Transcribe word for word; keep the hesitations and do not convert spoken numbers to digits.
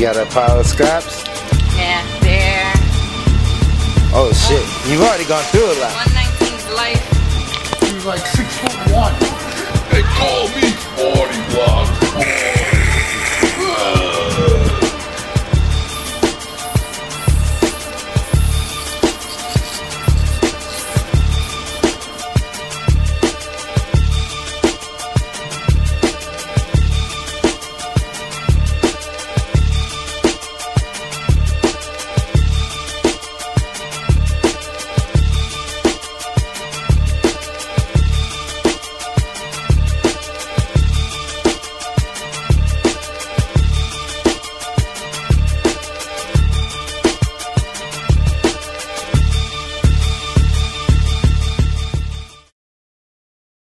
got a pile of scraps? Yeah, there. Oh shit, you've already gone through a lot. one nineteen's life. He's like six foot one. They call me forty block.